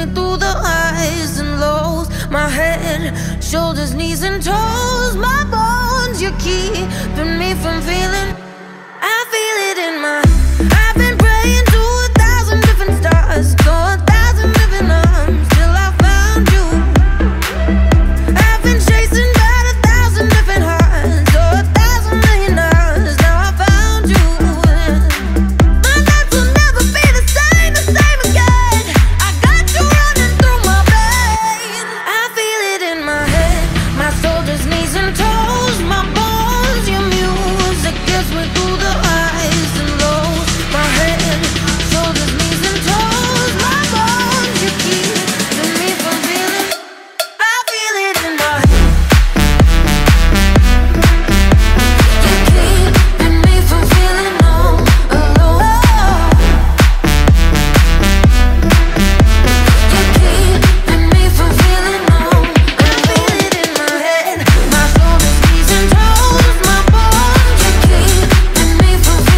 me through the highs and lows. My head, shoulders, knees and toes, my bones, you're keeping me from feeling